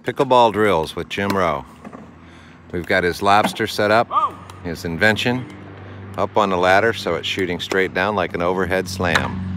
Pickleball drills with Jim Rowe. We've got his lobster set up, his invention, up on the ladder so it's shooting straight down like an overhead slam.